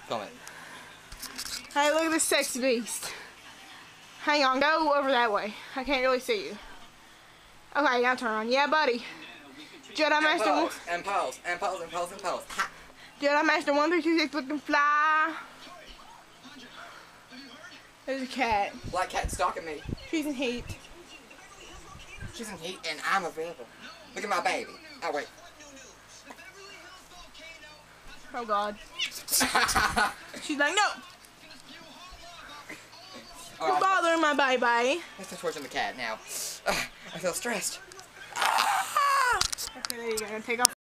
Film it. Hey, look at this sexy beast. Hang on, go over that way. I can't really see you. Okay, now turn on. Yeah, buddy. Jedi Master. And pause. Ha. Jedi Master 1326 looking fly. There's a cat. Black cat stalking me. She's in heat. She's in heat and I'm available. Look at my baby. Oh, wait. Oh, God. She's like, no. You're bothering my baby. Let's torture the cat now. I feel stressed. Okay, there you go. Take off.